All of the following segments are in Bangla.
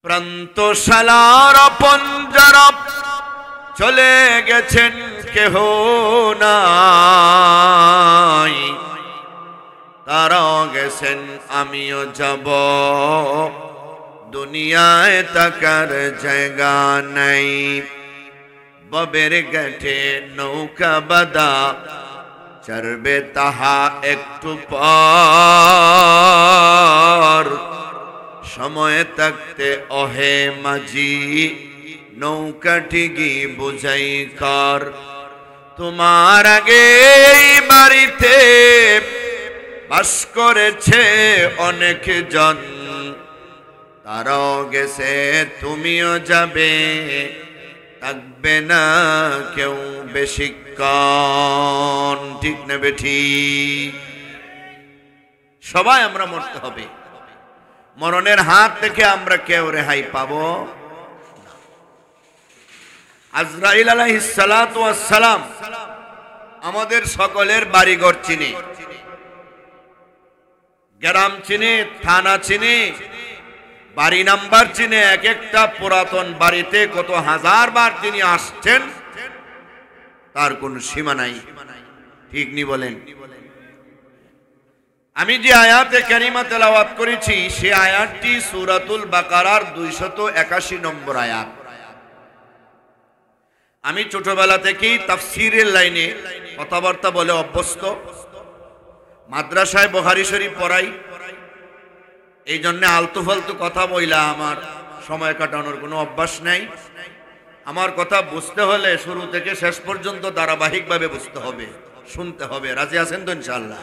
প্রান্তশালার পঞ্জরা চলে গেছেন কেহ নাই, তারাও গেছেন আমিও যাব, দুনিয়ায় তাকার জায়গা নাই। ববের গেঠে নৌকা বাঁধা, চড়বে তাহা একটু পর, সময় থাকতে ওহে মাঝি নৌকাটি গি বুঝাই কর। তোমার আগে এই বাড়িতে বাস করেছে অনেক জন, তারাও গেছে তুমিও যাবে, থাকবে না কেউ বেশিক্ষণ। ঠিক না বেঠিক? সবাই আমরা মরতে হবে, মরণের হাত থেকে আমরা কেউ রেহাই পাবো। আজরাইল আলাইহিস সালাতু ওয়াস সালাম আমাদের সকলের বাড়িঘর চিনে, গ্রাম চিনে, থানা চিনে, বাড়ি নাম্বার চিনে। এক একটা পুরাতন বাড়িতে কত হাজার বার তিনি আসছেন, তার কোন সীমা নাই। ঠিক নি বলেন? আমি যে আয়াতে কারিমা তেলাওয়াত করেছি সে আয়াতটি সূরাতুল বাকারার 281 নম্বর আয়াত। আমি ছোটবেলা থেকেই তাফসীরের লাইনে কথাবার্তা বলে অভ্যস্ত, মাদ্রাসায় বুখারী শরীফ পড়াই, এই জন্য আলতু ফালতু কথা বইলা আমার সময় কাটানোর কোনো অভ্যাস নাই। আমার কথা বুঝতে হলে শুরু থেকে শেষ পর্যন্ত ধারাবাহিকভাবে বুঝতে হবে, শুনতে হবে। রাজি আছেন তো ইনশাআল্লাহ?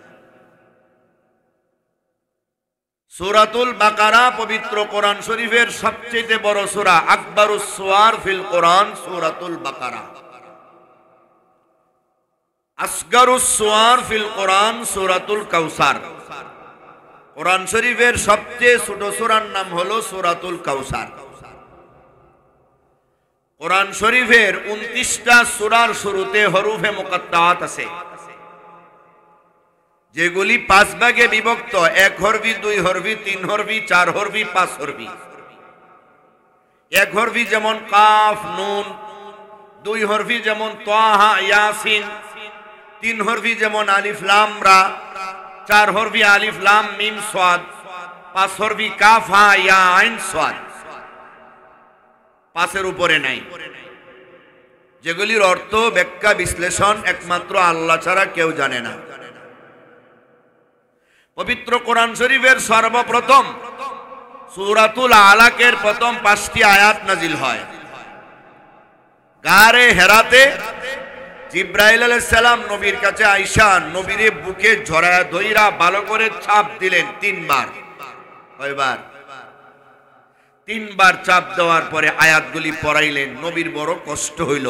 সূরাতুল বাকারা পবিত্র কোরআন শরীফের সবচেয়ে বড় সূরা, আকবারুস সুওয়ার ফিল কোরআন সূরাতুল বাকারা। আসগারুস সুওয়ার ফিল কোরআন সূরাতুল কাউসার। কোরআন শরীফের সবচেয়ে ছোট সূরার নাম হলো সূরাতুল কাউসার। কোরআন শরীফের 29টা সূরার শুরুতে হরফে মুকাত্তাআত আছে, যেগুলি 5 ভাগে বিভক্ত। 1 হরফি, 2 হরফি, 3 হরফি, 4 হরফি, 5 হরফি। 1 হরফি যেমন কাফ নুন, 2 হরফি যেমন তাহা ইয়াসিন, 3 হরফি যেমন আলিফ লাম রা, 4 হরফি আলিফ লাম মিম সাদ, 5 হরফি কাফ হা ইয়া আইন সাদ। 5 উপরে নাই, যেগুলির অর্থ ব্যাখ্যা বিশ্লেষণ একমাত্র আল্লাহ ছাড়া কেউ জানে না। পবিত্র কোরআন শরীফের সর্বপ্রথম সূরাতুল আলাকের প্রথম 5টি আয়াত নাজিল হয়। গারে হেরাতে জিব্রাইল আলাইহিস সালাম নবীর কাছে আয়েশা নবীরে বুকে জড়ায়া ধইরা ভালো করে চাপ দিলেন 3 বার। কয়বার? 3 বার চাপ দেওয়ার পরে আয়াতগুলি পড়াইলেন। নবীর বড় কষ্ট হইল।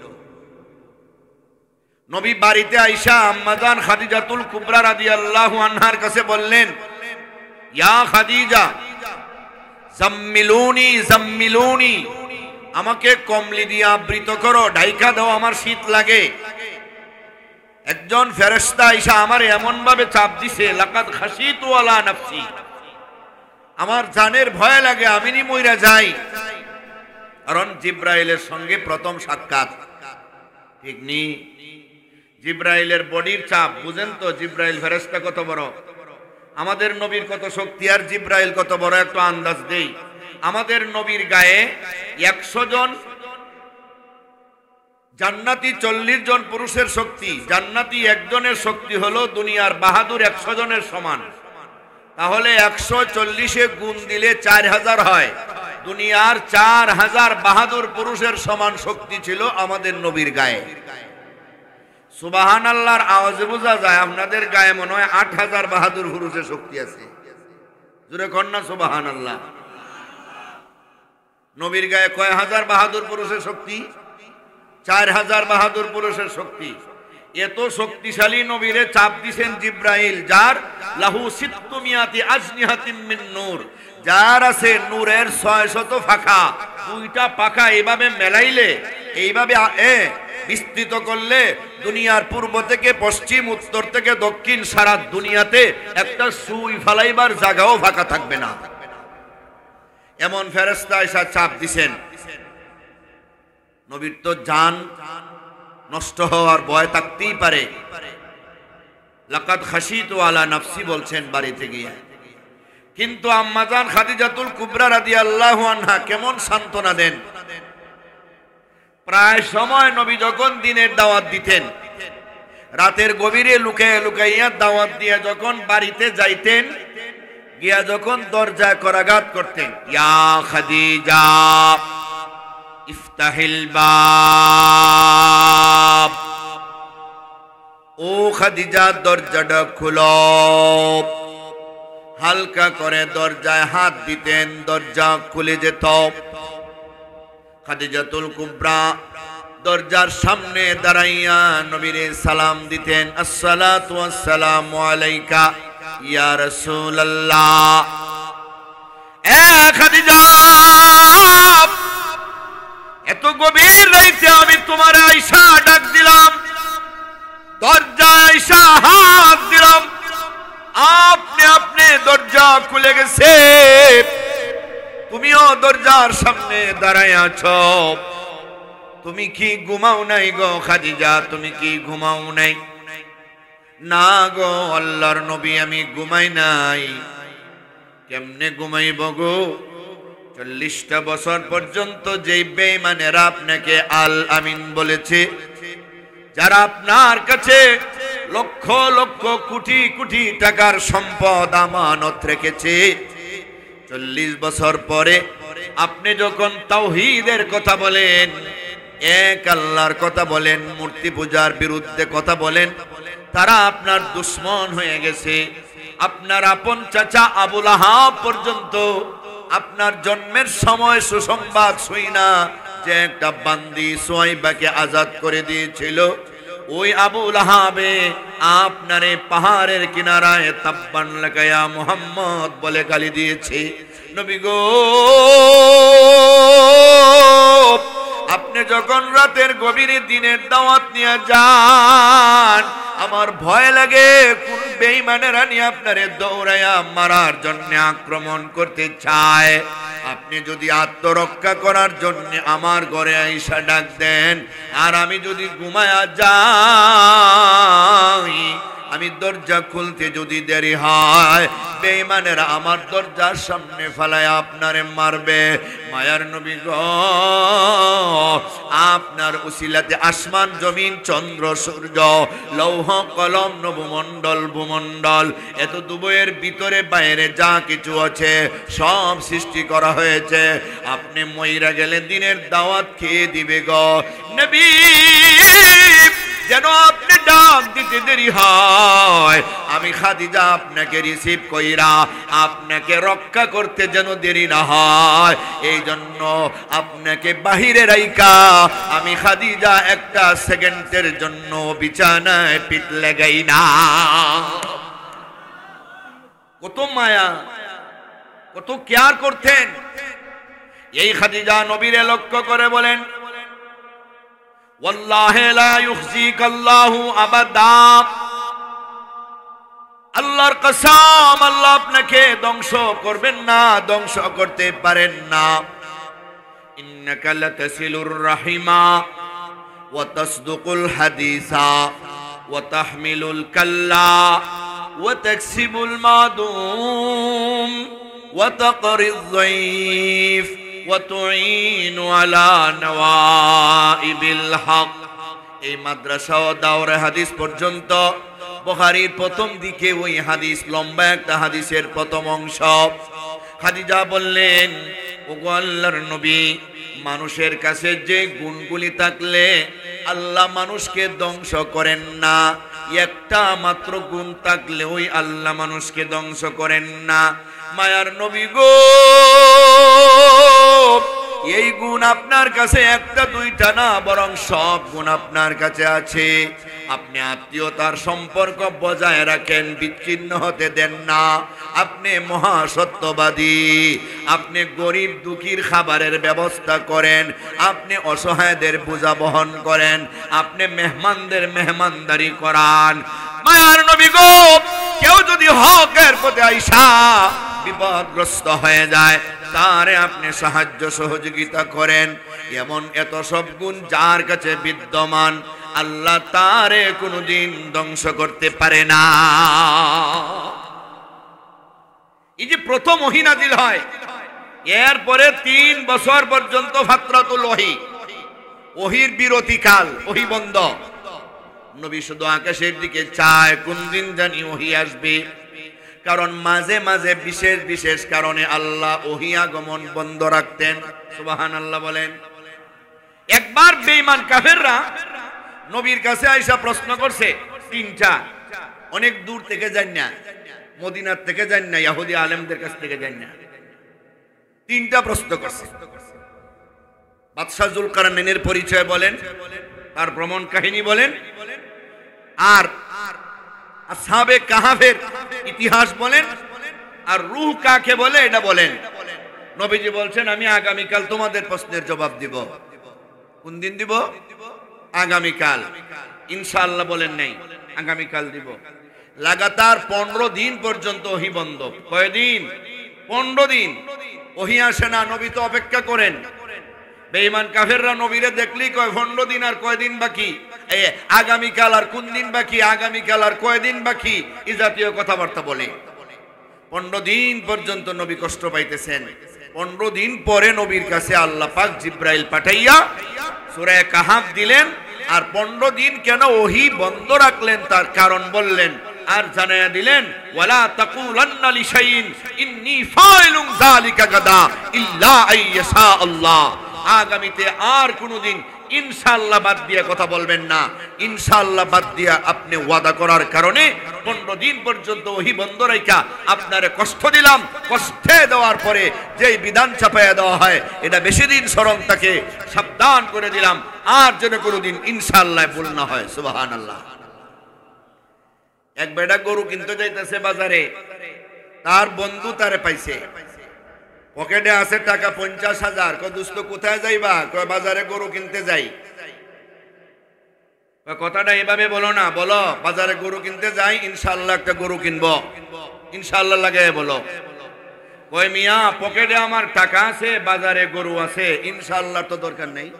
নবী বাড়িতে আয়েশা আম্মাজান খাদিজাতুল কুবরা রাদিয়াল্লাহু আনহার কাছে বললেন, ইয়া খাদিজা জাম্মিলুনি জাম্মিলুনি, আমাকে কমলি দিয়ে আবৃত করো, ঢাইকা দাও, আমার শীত লাগে। একজন ফেরেশতা আয়েশা আমারে এমন ভাবে চাপ দিছে, লাকাদ খাশিতু আলা নাফসি, আমার জানের ভয় লাগে, আমি নি মইরা যাই। কারণ জিব্রাইলের সঙ্গে প্রথম সাক্ষাৎ। ঠিক নি? জিব্রাইলের বডির চাপ বুঝেন তো? জিব্রাইল ফেরেশতা কত বড়, আমাদের নবীর কত শক্তি, আর জিব্রাইল কত বড় একটু আন্দাজ দেই। আমাদের নবীর গায়ে 100 জন জান্নাতি, 40 জন পুরুষের শক্তি। জান্নাতি একজনের শক্তি হলো দুনিয়ার বাহাদুর 100 জনের সমান। তাহলে 140-এ গুণ দিলে 4000 হয়। দুনিয়ার 4000 বাহাদুর পুরুষের সমান শক্তি ছিল আমাদের নবীর গায়ে। সুবহানাল্লাহর আওয়াজে বোঝা যায় আপনাদের গায়ে মনে হয় 8000 বাহাদুর পুরুষের শক্তি আছে। জোরে কোন না সুবহানাল্লাহ। নবীর গায়ে কয় হাজার বাহাদুর পুরুষের শক্তি? 4000 বাহাদুর পুরুষের শক্তি। এত শক্তিশালী নবীরে চাপ দিছেন জিব্রাইল, যার লাহু সিত্তুমিয়াতি আজনিহাতিম মিন নূর, যার আছে নূরের 600 পাখা। 2টা পাখা এইভাবে মেলাইলে, এইভাবে বিস্তৃত করলে দুনিয়ার পূর্ব থেকে পশ্চিম, উত্তর থেকে দক্ষিণ, সারা দুনিয়াতে একটা সুই ফালাইবার জায়গাও ফাঁকা থাকবে না। এমন ফেরেশতা এসে চাপ দিছেন, নবীর তো জান নষ্ট হওয়ার ভয় থাকতেই পারে। লাকাদ খাশিতু আলা নাফসি বলছেন বাড়িতে গিয়ে। কিন্তু আম্মাজান খাদিজাতুল কুবরা রাদিয়াল্লাহু আনহা কেমন সান্ত্বনা দেন। প্রায় সময় নবী যখন দিনের দাওয়াত দিতেন, রাতের গভীরে লুকাইয়া লুকাইয়া দাওয়াত দিয়ে যখন বাড়িতে যাইতেন, গিয়া যখন দরজা করাঘাত করতেন, ইয়া খাদিজা ইফতাহিল বাব, ও খাদিজা দরজাটা খুলো। হালকা করে দরজায় হাত দিতেন, দরজা খুলে যেত। খাদিজাতুল কুবরা দরজার সামনে দাঁড়াইয়া নবীরে সালাম দিতেন, আসসালাতু ওয়াসসালামু আলাইকা ইয়া রাসূলুল্লাহ। এ খাদিজা, এত গভীর রাতে আমি তোমার আয়েশা ডাক দিলাম, দরজায় আয়েশা হাত দিলাম, আপনি দরজা খুলে গেছে, তুমিও দরজার সামনে দাঁড়ায় আছো। তুমি কি ঘুমাও নাই গো খাদিজা? তুমি কি ঘুমাও নাই? না গো আল্লাহর নবী, আমি ঘুমাই নাই। কেমনে ঘুমাইব গো? 40টা বছর পর্যন্ত যেই বেঈমানেরা আপনাকে আল আমিন বলেছে, যারা আপনার কাছে লক্ষ লক্ষ কোটি কোটি টাকার সম্পদ আমানত রেখেছে, 40 বছর পরে আপনি যখন তাওহীদের কথা বলেন, এক আল্লাহর কথা বলেন, মূর্তি পূজার বিরুদ্ধে কথা বলেন, তারা আপনার দুশমন হয়ে গেছে। আপনার আপন চাচা আবু লাহাব পর্যন্ত আপনার জন্মের সময় সুসংবাদ শুইনা যে একটা বান্দি সুয়াইবাকে আজাদ করে দিয়েছিল, ওই আবু লাহাবে আপনারে পাহাড়ের কিনারায় তাব্বান লাগায়া মুহাম্মদ বলে গালি দিয়েছে। নবী গো, আপনি যখন রাতের গভীরে দিনের দাওয়াত নিয়ে যান, আমার ভয় লাগে কোন বেঈমানেরা নিয়ে আপনারে দৌড়াইয়া মারার জন্য আক্রমণ করতে চায়। আপনি যদি আত্মরক্ষা করার জন্য আমার ঘরে আইসা ডাক দেন, আর আমি যদি ঘুমায়া যাই, আমি দরজা খুলতে যদি দেরি হয়, বেঈমানেরা আমার দরজার সামনে ফেলায় আপনারে মারবে। মায়ার নবী গো, আপনার উসিলাতে আসমান জমিন চন্দ্র সূর্য লৌহ কলম নবমণ্ডল ভূমণ্ডল এত দুবয়ের ভিতরে বাইরে যা কিছু আছে সব সৃষ্টি করা হয়েছে। আপনি মইরা গেলে দিনের দাওয়াত খেয়ে দিবে গো নবী, যেন আপনি ডাক দিতে দেরি হয়, আমি খাদিজা আপনাকে রিসিভ কইরা আপনাকে রক্ষা করতে যেন দেরি না হয়। এই জন্য আপনাকে বাহিরে রাইকা আমি খাদিজা একটা সেকেন্ডের জন্য বিছানায় পিঠ লাগাই না। কত মায়া, কত কেয়ার করতেন। এই খাদিজা নবীরে লক্ষ্য করে বলেন, ওয়াল্লাহি লা ইউখজিকাল্লাহু আবাদা, আল্লাহর কসম আল্লাহ আপনাকে ধ্বংস করবেন না, ধ্বংস করতে পারেন না। ইন্নাকা লাতাসিলুর রাহিমা ওয়া তাসদুকুল হাদিসা ওয়া তাহমিলুল কাল্লা ওয়া তাকসিবুল মাদুম ওয়া তাকরিয যায়ফ ওয়া তুঈনু আলা নওয়াইবিল হক। এই মাদ্রাসা ও দাওরা হাদিস পর্যন্ত বুখারীর প্রথম দিকে ওই হাদিস, লম্বা একটা হাদিসের প্রথম অংশ। খাদিজা বললেন, ওগো আল্লাহর নবী, মানুষের কাছে যে গুণগুলি থাকলে আল্লাহ মানুষকে ধ্বংস করেন না, একটা মাত্র গুণ থাকলে ওই আল্লাহ মানুষকে ধ্বংস করেন না। মায়ার নবী গো, এই গুণ আপনার কাছে একটা দুইটা না, বরং সব গুণ আপনার কাছে আছে। আপনি আত্মীয়তার সম্পর্ক বজায় রাখেন, বিচ্ছিন্ন হতে দেন না। আপনি মহাসত্যবাদী, আপনি গরিব দুঃখীর খাবারের ব্যবস্থা করেন, আপনি অসহায়দের বোঝা বহন করেন, আপনি মেহমানদের মেহমানদারি করান। মায়ার নবী গো, কেউ যদি হকের পথে আইসা বিপদগ্রস্ত হয়ে যায় তারে আপনি সাহায্য সহযোগিতা করেন। এমন এত সব গুণ যার কাছে বিদ্যমান, আল্লাহ তারে কোনোদিন ধ্বংস করতে পারে না। এই যে প্রথম ওহী নাজিল হয়, এরপরে 3 বছর পর্যন্ত ফাতরাতুল ওহী, ওহীর বিরতিকাল, ওহী বন্ধ। নবী শুধু আকাশের দিকে চায় কোন দিন জানি ওহী আসবে, কারণ মাঝে মাঝে বিশেষ বিশেষ কারণে আল্লাহ ওহী আগমন বন্ধ রাখতেন। সুবহানাল্লাহ বলেন। একবার বেঈমান কাফেররা নবীর কাছে আয়েশা প্রশ্ন করছে, 3টা, অনেক দূর থেকে যান না, মদিনার থেকে যান না, ইহুদি আলেমদের কাছ থেকে যান না, 3টা প্রশ্ন করছে। বাদশাহ যুলকারনাইনের পরিচয় বলেন, তার ভ্রমণ কাহিনী বলেন, আর আসহাবে কাহাফের ইতিহাস বলেন, আর রূহ কাকে বলে এটা বলেন। নবীজি বলছেন আমি আগামীকাল তোমাদের প্রশ্নের জবাব দিব। কোন দিন দিব? আগামীকাল। ইনশাআল্লাহ বলেন নাই, আগামীকাল দিব। লাগাতার 15 দিন পর্যন্ত ওহী বন্ধ। কয়দিন? 15 দিন ওহী আসে না। নবী তো অপেক্ষা করেন। বেঈমান কাফেররা নবীরে দেখলেই কয় 15 দিন আর কয়দিন বাকি, আগামীকাল আর কোন দিন বাকি, আগামীকাল আর কয়দিন বাকি, এই জাতীয় কথাবার্তা বলে। 15 দিন পর্যন্ত নবী কষ্ট পাইতেছেন। 15 দিন পরে নবীর কাছে আল্লাহ পাক জিব্রাইল পাঠাইয়া সূরা কাহাফ দিলেন। আর 15 দিন কেন ওহী বন্ধ রাখলেন তার কারণ বললেন, আর জানায়া দিলেন, ওয়ালা তাকুলান্না লিশাইইন ইন্নী ফাইলুন যালিকা গাদা ইল্লা আইয়াশা আল্লাহ। আগামীতে আর কোনোদিন ইনশাআল্লাহ বাদ দিয়ে কথা বলবেন না। ইনশাআল্লাহ বাদ দিয়া আপনি ওয়াদা করার কারণে 15 দিন পর্যন্ত ওহী বন্ধ রাখা আপনারে কষ্ট দিলাম। কষ্টে দেওয়ার পরে যেই বিধান চাপায়া দেওয়া হয় এটা বেশি দিন স্মরণ থাকে, সাবধান করে দিলাম আর যেন কোনোদিন ইনশাআল্লাহ ভুল না হয়। সুবহানাল্লাহ। এক বেটা গরু কিনতে যাইতেছে বাজারে, তার বন্ধু তারে পাইছে, পকেটে আছে টাকা 50,000। কয় দোস্ত কোথায় যাইবা? কয় বাজারে গরু কিনতে যাই। কথাটা এভাবে বলো না, বলো বাজারে গরু কিনতে যাই, ইনশাআল্লাহ একটা গরু কিনবো, ইনশাআল্লাহ লাগাই বলো। কয় মিয়া পকেটে আমার টাকা আছে, বাজারে গরু আছে, ইনশাআল্লাহ তো দরকার নেই।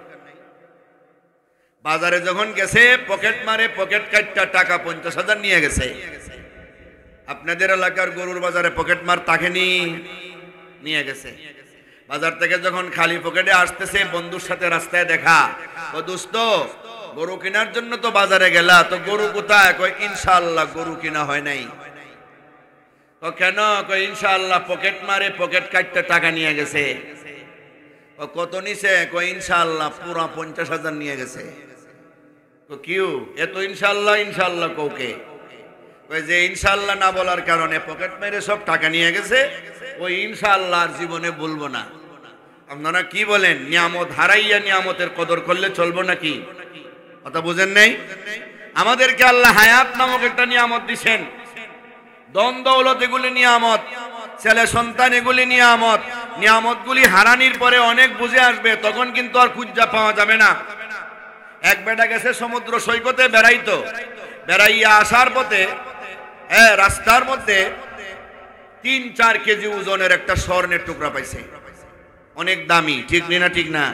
বাজারে যখন গেছে পকেট মারে, পকেট কাটটা টাকা 50,000 নিয়ে গেছে। আপনাদের এলাকার গরুর বাজারে পকেট মার তাকে নিয়ে গেছে। বাজার থেকে যখন খালি পকেটে আসতেছে, বন্ধুর সাথে রাস্তায় দেখা, ও দোস্ত গরু কেনার জন্য তো বাজারে গেলা, তো গরু কোথায়? কয় ইনশাআল্লাহ গরু কিনা হয় নাই। তো কেন? কয় ইনশাআল্লাহ পকেট মারে, পকেট কাটতে টাকা নিয়ে গেছে। কত নিছে? কয় ইনশাআল্লাহ পুরা 50,000 নিয়ে গেছে। তো কিউ এত ইনশাআল্লাহ ইনশাআল্লাহ কওকে? কয় যে ইনশাআল্লাহ না বলার কারণে পকেট মেরে সব টাকা নিয়ে গেছে, ওই ইনশাআল্লাহ আর জীবনে বলবো না। আপনারা কি বলেন? নিয়ামত হারাইয়া নিয়ামতের কদর করলে চলবো নাকি? কথা বুঝেন নাই? আমাদেরকে আল্লাহ হায়াত নামক একটা নিয়ামত দিবেন, ধন দৌলত এগুলি নিয়ামত, ছেলে সন্তান এগুলি নিয়ামত। নিয়ামতগুলি হারানির পরে অনেক বুঝে আসবে, তখন কিন্তু আর খুঁজা পাওয়া যাবে না। এক বেটা গেছে সমুদ্র সৈকতে বেড়াইতো, বেড়াইয়া আসার পথে রাস্তার মধ্যে 3-4 কেজি ওজনের একটা স্বর্ণের টুকরা পাইছে, অনেক দামি। ঠিক না? ঠিক না?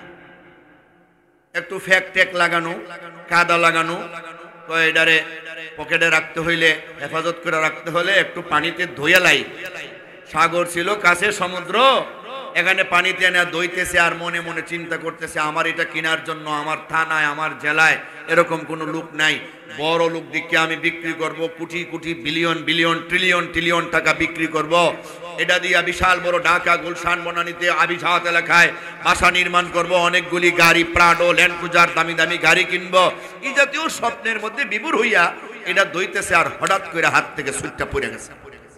একটু ফ্যাক ট্যাক লাগানো, কাদা লাগানো। তো এটারে পকেটে রাখতে হইলে, হেফাজত করে রাখতে হলে একটু পানিতে ধুয়ে লাই। সাগর ছিল কাছে, সমুদ্র, এখানে পানিতে এনে দইতেছে আর মনে মনে চিন্তা করতেছে আমার এটা কেনার জন্য আমার থানায়, আমার জেলায় এরকম কোনো লোক নাই। বড় লোক দিকে আমি বিক্রি করব, crore crore billion billion trillion trillion টাকা বিক্রি করব। এটা দিয়ে বিশাল বড় ঢাকা গুলশান বনানীতে আবিজাত এলাকায় বাসা নির্মাণ করব, অনেকগুলি গাড়ি, প্রাডো, ল্যান্ড ক্রুজার, দামি দামি গাড়ি কিনবো। এই জাতীয় স্বপ্নের মধ্যে বিভোর হইয়া এটা দইতেছে, আর হঠাৎ করে হাত থেকে সুইটটা পড়ে গেছে।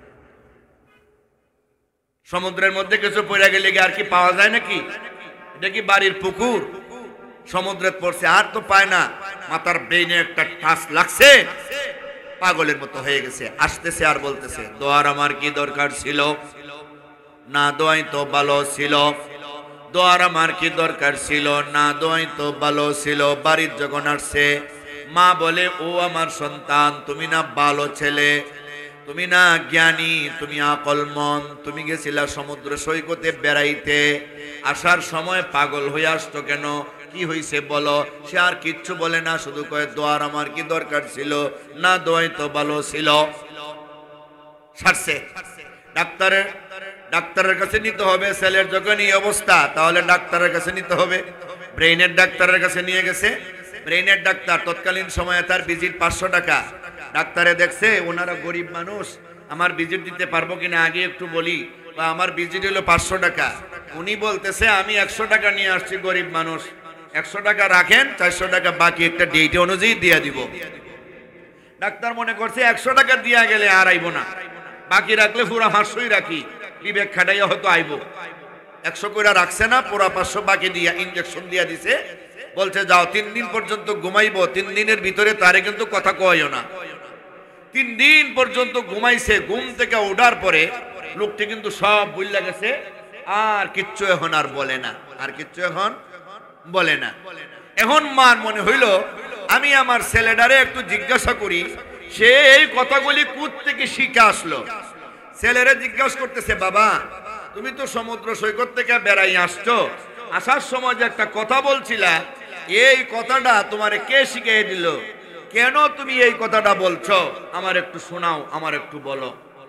সমুদ্রের মধ্যে কিছু পড়ে গেলে আর কি পাওয়া যায় নাকি? এটা কি বাড়ির পুকুর? সমুদ্রে পড়ছে, আর তো পায় না। মাথার ব্রেইনে একটা টাচ লাগছে, পাগলের মতো হয়ে গেছে। আসতেছে আর বলতেছে, দোয়ার আমার কি দরকার ছিল? না দোয়াই তো ভালো ছিল। দোয়ার আমার কি দরকার ছিল? না দোয়াই তো ভালো ছিল। বাড়ির যখন আসছে, মা বলে, ও আমার সন্তান, তুমি না ভালো ছেলে, তুমি না জ্ঞানী, তুমি আকলমন, তুমি গেছিলা সমুদ্র সৈকতে বেড়াইতে, আসার সময় পাগল হয়ে আসতো কেন, কি হয়েছে বলো? সে আর কিচ্ছু বলে না, শুধু কয়ে দোয়ার আমার কি দরকার ছিল, না দোয়াই তো ভালো ছিল। সারছে। ডাক্তারের কাছে নিতে হবে, ছেলের যখন এই অবস্থা তাহলে ডাক্তারের কাছে নিতে হবে। ব্রেইনের ডাক্তারের কাছে নিয়ে গেছে। ব্রেইনের ডাক্তার তৎকালীন সময়ে তার ভিজিট 500 টাকা। ডাক্তারে দেখছে ওনারা গরিব মানুষ, আমার ভিজিট দিতে পারবো কিনা আগে একটু বলি, বা আমার ভিজিট হলো 500 টাকা। উনি বলতেছে আমি 100 টাকা নিয়ে আসছি, গরিব মানুষ, 100 টাকা রাখেন, 400 টাকা বাকি একটা ডেট অনুযায়ী দিয়ে দিব। ডাক্তার মনে করছে 100 টাকা দিয়া গেলে আর আইব না, বাকি রাখলে পুরা 500ই রাখি, বিবেক খাটাইয়া হয়তো আইব। 100 করে রাখছে না, পুরা 500 বাকি দিয়া ইনজেকশন দিয়া দিছে। বলছে যাও 3 দিন পর্যন্ত ঘুমাইবো, 3 দিনের ভিতরে তারে কিন্তু কথা কইও না। 3 দিন পর্যন্ত ঘুমাইছে। ঘুম থেকে ওঠার পরে লোকটি কিন্তু সব ভুলে গেছে, আর কিচ্ছু এখন আর বলে না, আর কিচ্ছু এখন বলে না। এখন মার মনে হইল আমি আমার ছেলেটারে একটু জিজ্ঞাসা করি, সে এই কথাগুলি কোথা থেকে শিখে আসলো। ছেলেরে জিজ্ঞাসা করতেছে, বাবা তুমি তো সমুদ্র সৈকত থেকে বেড়াই আসছো, আসার সময় যে একটা কথা বলছিলা, এই কথাটা তোমারে কে শিখিয়ে দিল, কেন তুমি এই কথাটা বলছো, আমার একটু শোনাও, আমার একটু বলো।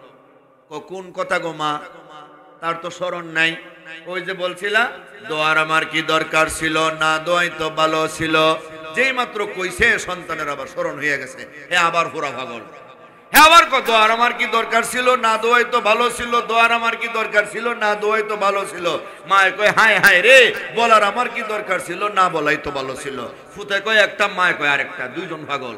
কোন কথা গো মা? তার তো স্মরণ নাই। ওই যে বলছিলা দোয়ার আমার কি দরকার ছিল, না দোয়াই তো ভালো ছিল। যেই মাত্র কইছে সন্তানের আবার স্মরণ হয়ে গেছে, হে আবার পুরা পাগল। হ্যাঁ আবার কত, দোয়ার আমার কি দরকার ছিল, না দোয়াই তো ভালো ছিল, দোয়ার আমার কি দরকার ছিল, না দোয়াই তো ভালো ছিল। মায় কয় হায় হায় রে, বলার আমার কি দরকার ছিল, না বলাই তো ভালো ছিল। ফুতে কয় একটা, মায় কয় আরেকটা, দুইজন পাগল।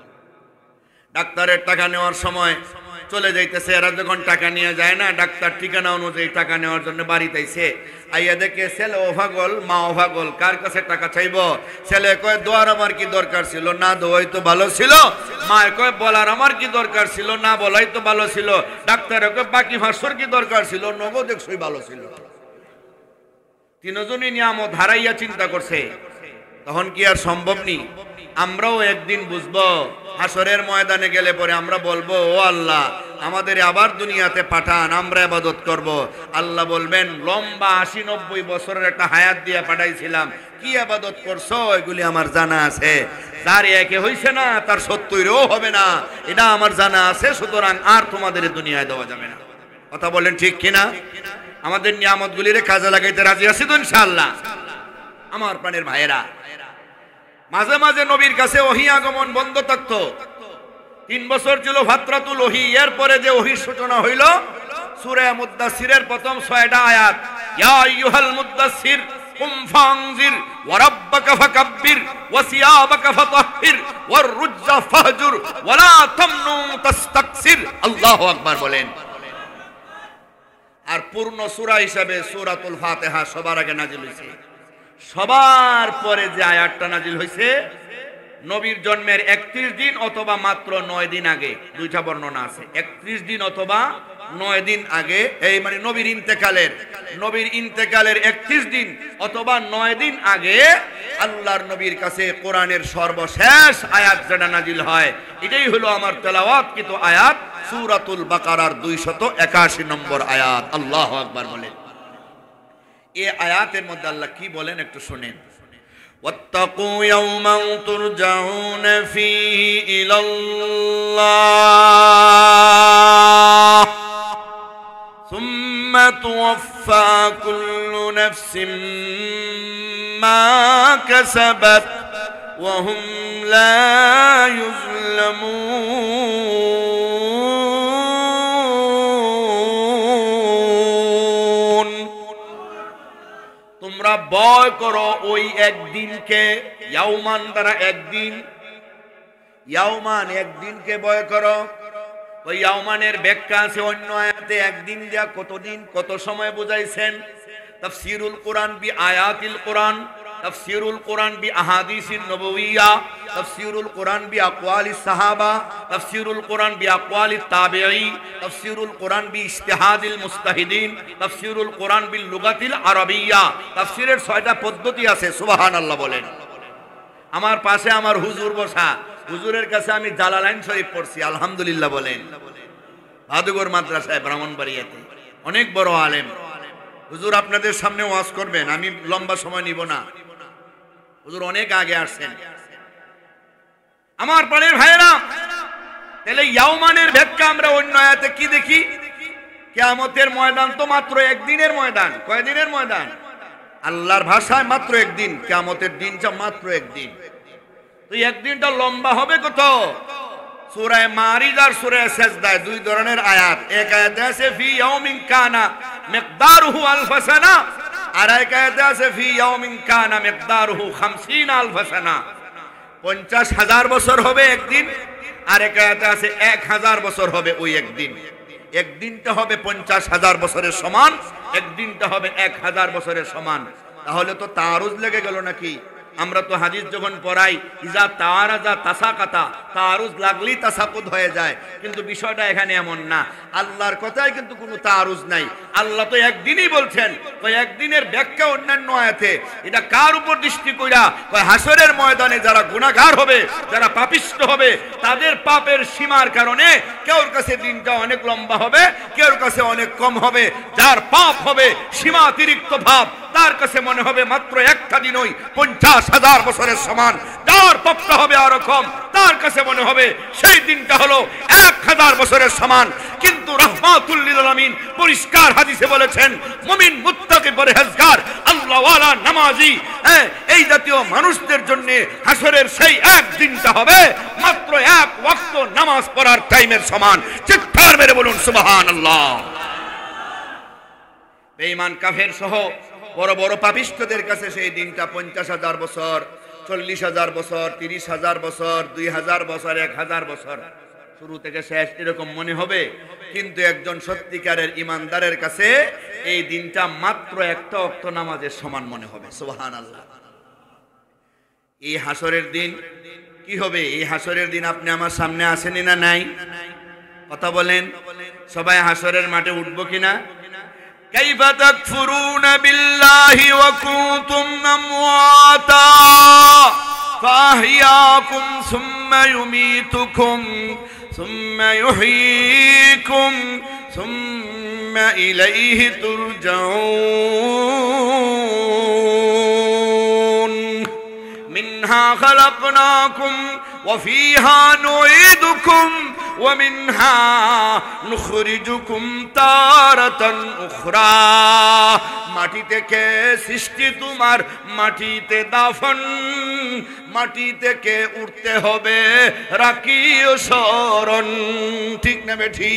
ডাক্তারের টাকা নেওয়ার সময় চলে যাইতেছে, এরা যখন টাকা নিয়ে যায় না, ডাক্তার ঠিকানা অনুযায়ী টাকা নেওয়ার জন্য বাড়িতে আইছে। আইয়া দেখে ছেলে ও পাগল, মা ও পাগল, কার কাছে টাকা চাইব? ছেলে কয় দোয়ার আমার কি দরকার ছিল, না দোয়াই তো ভালো ছিল। মায় কয় বলার আমার কি দরকার ছিল, না বলাই তো ভালো ছিল। ডাক্তার কয় বাকি 500 কি দরকার ছিল, নগদ 100 ভালো ছিল। তিনজনই নিয়ামত হারাইয়া চিন্তা করছে। তখন কি আর সম্ভব নেই? আমরাও একদিন বুঝবো, হাসরের ময়দানে গেলে পরে আমরা বলবো, ও আল্লাহ আমাদের আবার দুনিয়াতে পাঠান, আমরা ইবাদত করব। আল্লাহ বলবেন লম্বা 80-90 বছরের একটা হায়াত দিয়ে পাঠাইছিলাম, কি ইবাদত করছো এগুলি আমার জানা আছে। যার একে হইছে না তার 70ও হবে না, এটা আমার জানা আছে, সুতরাং আর তোমাদের দুনিয়ায় দেওয়া যাবে না। কথা বলেন ঠিক কিনা? আমাদের নিয়ামতগুলিরে কাজে লাগাইতে রাজি আছি তো ইনশাআল্লাহ? আমার প্রাণের ভাইয়েরা, মাঝে মাঝে নবীর কাছে ওহী আগমন বন্ধ থাকতো। 3 বছর ছিল ফাতরাতুল ওহী, এরপরে যে ওহীর সূচনা হইল সূরা মুদ্দাসসিরের প্রথম 6টা আয়াত, ইয়া আইয়ুহাল মুদ্দাসসির কুম ফানজির ওয়া রাব্বাকা ফাকাব্বির ওয়া সিয়াবাকা ফাতাহহির ওয়ার রুজ্জা ফাহজুর ওয়া লা তামনু তাস্তাকসির। আল্লাহু আকবার বলেন। আর পূর্ণ সূরা হিসাবে সূরাতুল ফাতিহা সবার আগে নাজিল হইছে। সবার পরে যে আয়াতটা নাজিল হয়েছে নবীর জন্মের 31 দিন অথবা মাত্র 9 দিন আগে, দুইটা বর্ণনা আছে, 31 দিন অথবা 9 দিন আগে, এই মানে নবীর ইন্তেকালের 31 দিন অথবা 9 দিন আগে আল্লাহর নবীর কাছে কোরআনের সর্বশেষ আয়াত যেটা নাজিল হয়, এটাই হলো আমার তেলাওয়াতকৃত আয়াত, সূরাতুল বাকারার 281 নম্বর আয়াত। আল্লাহু আকবার বলেন। এই আয়াতের মধ্যে আল্লাহ কি বলেন একটু শুনেন। ওয়াত্তাকু ইয়াওমান তুরজাউন ফীহি ইলাল্লাহ সুম্মা তুওয়াফফা কুল্লু নাফসিন মা কাসাবাত ওয়া হুম লা ইউজলামুন। তোমরা ভয় করো ওই একদিনকে, ইয়াউমান দ্বারা একদিন, ইয়াউমান একদিনকে ভয় করো। ওই ইয়াউমানের ব্যাখ্যা আছে অন্য আয়াতে, একদিন দিয়া কতদিন কত সময় বুঝাইছেন। তাফসীরুল কোরআন বি আয়াতিল কোরআন, তাফসীরুল কোরআন বি আহাদিসিন নবওয়িয়া, তাফসীরুল কোরআন বি আকওয়ালিস সাহাবা, তাফসীরুল কোরআন বি আকওয়ালিত তাবিঈ, তাফসীরুল কোরআন বি ইজতিহাদিল মুজতাহিদিন, তাফসীরুল কোরআন বিল লুগাতিল আরাবিয়্যা। তাফসীরের 6টা পদ্ধতি আছে। সুবহানাল্লাহ বলেন। আমার পাশে আমার হুজুর বসা, হুজুরের কাছে আমি জালালাইন শরীফ পড়ছি, আলহামদুলিল্লাহ বলেন। ভাদুগর মাদ্রাসায় ব্রাহ্মণবাড়িয়াতে, অনেক বড় আলেম। হুজুর আপনাদের সামনে ওয়াজ করবেন, আমি লম্বা সময় নিব না। হুজুর অনেক আগে আসছেন। আমার প্রাণের ভাইয়েরা, তাহলে ইয়াউমানের ব্যাখ্যা আমরা অন্য আয়াতে কি দেখি? কিয়ামতের ময়দান তো মাত্র একদিনের ময়দান। কয়দিনের ময়দান? আল্লাহর ভাষায় মাত্র একদিন। কিয়ামতের দিনটা মাত্র একদিন। তো একদিনটা লম্বা হবে কত? সূরা মারিজ আর সূরা সাজদায় দুই ধরনের আয়াত। এক আয়াতে আছে ফি ইয়াউমিন কানা মিকদারুহু আলফ সানা, আর এক আয়াতে আছে ফি ইয়াউমিন কানা মিকদারুহু 50,000 সানা। 50,000 বছর হবে একদিন, আর এক আয়াতে আছে 1000 বছর হবে ওই একদিন। একদিনটা হবে 50,000 বছরের সমান, একদিনটা হবে 1000 বছরের সমান। তাহলে তো তারুজ লেগে গেল নাকি? আমরা তো হাদিস যখন পড়াই ইজা তারাজা তাসাকাতা, তারুজ লাগলেই তাসাকুত হয়ে যায়, কিন্তু বিষয়টা এখানে এমন না। আল্লাহর কথায় কিন্তু কোনো তারুজ নাই। আল্লাহ তো একদিনই বলছেন। তো একদিনের ব্যাখ্যা অন্যান্য আয়াতে। এটা কার উপর দৃষ্টি কইরা? হাসরের ময়দানে যারা গুনাহগার হবে, যারা পাপিষ্ট হবে, তাদের পাপের সীমার কারণে কেউর কাছে দিনটা অনেক লম্বা হবে, কেউর কাছে অনেক কম হবে। যার পাপ হবে সীমাতিরিক্ত পাপ, তার কাছে মনে হবে মাত্র একটা দিনই 50,000 বছরের সমান। যার পাপটা হবে আরো কম, তার কাছে মনে হবে সেই দিনটা হলো 1000 বছরের সমান। কিন্তু রাহমাতুল লিল আলামিন পরিষ্কার হাদিসে বলেছেন, মুমিন মুত্তাকি পরহেজগার আল্লাহ ওয়ালা নামাজি, এই জাতীয় মানুষদের জন্য হাসরের সেই এক দিনটা হবে মাত্র এক ওয়াক্ত নামাজ পড়ার টাইমের সমান। চিৎকার মেরে বলুন সুবহানাল্লাহ। বেঈমান কাফের সহ বড় বড় পাপিষ্ঠদের কাছে সেই দিনটা 50,000 বছর, 40,000 বছর, 30,000 বছর, 2,000 বছর, 1,000 বছর, শুরু থেকে শেষ এরকম মনে হবে। কিন্তু একজন সত্যিকারের ইমানদারের কাছে এই দিনটা মাত্র একটা ওয়াক্ত নামাজের সমান মনে হবে। সুবহানাল্লাহ। এই হাসরের দিন কি হবে? এই হাসরের দিন আপনি আমার সামনে আসেনি না নাই? কথা বলেন। সবাই হাসরের মাঠে উঠবো কিনা? كيف تكفرون بالله وكنتم أمواتا فأحياكم ثم يميتكم ثم يحييكم ثم إليه ترجعون منها خلقناكم وفيها نعيدكم ومنها نخرجكم تارة أخرى। মাটি থেকে সৃষ্টি তোমার, মাটিতে দাফন, মাটি থেকে উঠতে হবে রাখিও স্মরণ। ঠিক না বেঠি?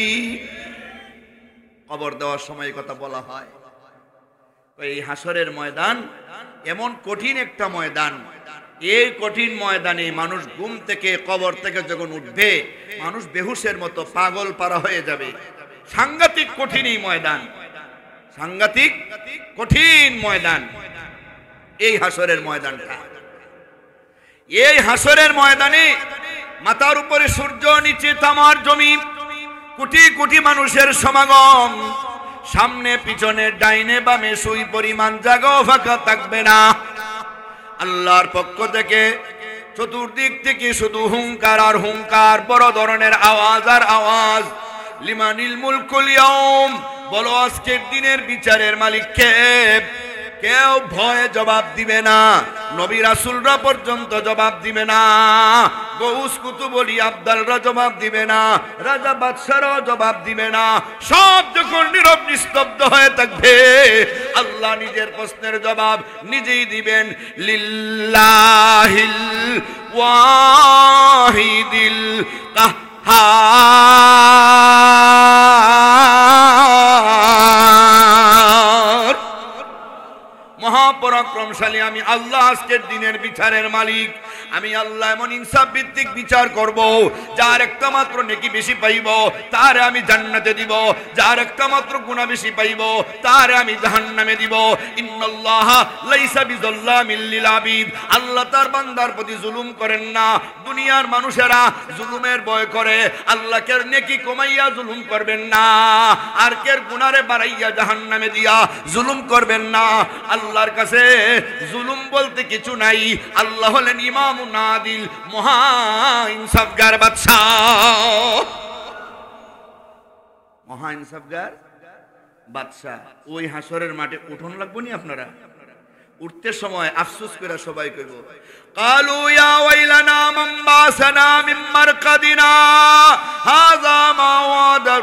কবর দেওয়ার সময় কথা বলা হয়। এই হাসরের ময়দান এমন কঠিন একটা ময়দান। এই কঠিন ময়দানে মানুষ ঘুম থেকে, কবর থেকে যখন উঠবে, মানুষ বেহুশের মতো পাগল পারা হয়ে যাবে। সাংঘাতিক কঠিন এই ময়দান, সাংঘাতিক কঠিন ময়দান এই হাসরের ময়দানটা। এই হাসরের ময়দানে মাথার উপরে সূর্য, নিচে তামার জমি, কোটি কোটি মানুষের সমাগম। সামনে পিছনে ডাইনে বামে সুই পরিমাণ জায়গাও ফাঁকা থাকবে না। আল্লাহর পক্ষ থেকে চতুর্দিক থেকে শুধু হুঙ্কার আর হুঙ্কার, বড় ধরনের আওয়াজ আর আওয়াজ। লিমানিল মুলকুল ইয়াউম, বলো আজকের দিনের বিচারের মালিক কে? কেউ ভয়ে জবাব দিবে না, নবী রাসূলরা পর্যন্ত জবাব দিবে না, গৌস কুতুব ওলি আব্দালরা জবাব দিবে না, রাজা বাদশাহরাও জবাব দিবে না। সব যখন নীরব নিস্তব্ধ হয়ে থাকবে, আল্লাহ নিজের প্রশ্নের জবাব নিজেই দিবেন। লিল্লাহিল ওয়াহিদিল কাহ্হার। মহাপরাক্রমশালী আমি আল্লাহ আজকের দিনের বিচারের মালিক। আমি আল্লাহ এমন ইনসাফ ভিত্তিক বিচার করব, যার একটা মাত্র নেকি বেশি পাইব তারে আমি জান্নাতে দিব, যার একটা মাত্র গুনাহ বেশি পাইব তারে আমি জাহান্নামে দিব। ইন্নাল্লাহা লাইসা বিযাল্লামিল লিল আবিদ। আল্লাহ তার বান্দার প্রতি জুলুম করেন না। দুনিয়ার মানুষেরা জুলুমের ভয় করে, আল্লাহকে নেকি কমাইয়া জুলুম করবেন না, আর কের গুনারে বাড়াইয়া জাহান্নামে দিয়া জুলুম করবেন না। আল্লাহর কাছে জুলুম বলতে কিছু নাই। আল্লাহ হলেন ইমামুন আদিল, মহা ইনসাফগার বাদশা। মহা ইনসাফগার বাদশাহ। ওই হাসরের মাঠে উঠন লাগবো নি আপনারা? উঠতে সময় আফসোস করে সবাই কইব, কালু ইয়া ওয়াইলানা মান বাসানা মিন মারকাদিনা হাযা মা ওয়াদার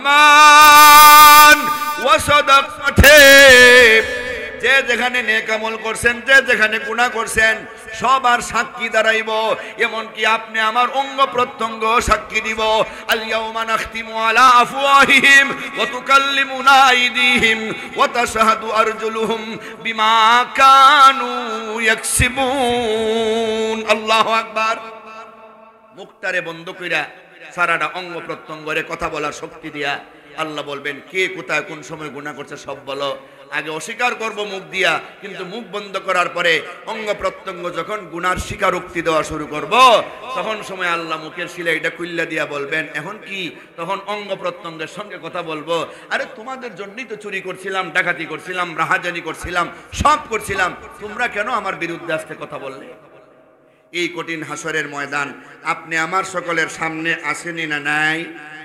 রহমান ওয়া সাদাকাতে। যে যেখানে নেক আমল করছেন, যে যেখানে গুনাহ করছেন, সবার সাক্ষী দাঁড়াইব। এমনকি আপনি আমার অঙ্গ প্রত্যঙ্গ সাক্ষী দিব। আল ইয়াউমা নাখতিমু আলা আফওয়াহিহিম ওয়া তুকাল্লিমুনা আইদিহিম ওয়া তাশহাদু আরজুলুহুম বিমা কানু ইয়াকসিবুন। আল্লাহু আকবার। মুখটারে বন্ধ কইরা সারাটা অঙ্গ প্রত্যঙ্গরে কথা বলার শক্তি দিয়া আল্লাহ বলবেন, কে কোথায় কোন সময় গুনাহ করছে সব বলো। আগে অস্বীকার করব মুখ দিয়া, কিন্তু মুখ বন্ধ করার পরে অঙ্গ প্রত্যঙ্গ যখন গুনার স্বীকারোক্তি দেওয়া শুরু করব, তখন সময় আল্লাহ মুখের শিলাইটা খুইল্লা দিয়া বলবেন, এখন কি? তখন অঙ্গ প্রত্যঙ্গের সঙ্গে কথা বলবো, আরে তোমাদের জন্যই তো চুরি করছিলাম, ডাকাতি করছিলাম, রাহাজানি করছিলাম, সব করছিলাম, তোমরা কেন আমার বিরুদ্ধে আজকে কথা বললে? এই কঠিন হাসরের ময়দান আপনি আমার সকলের সামনে আসেনি না নাই?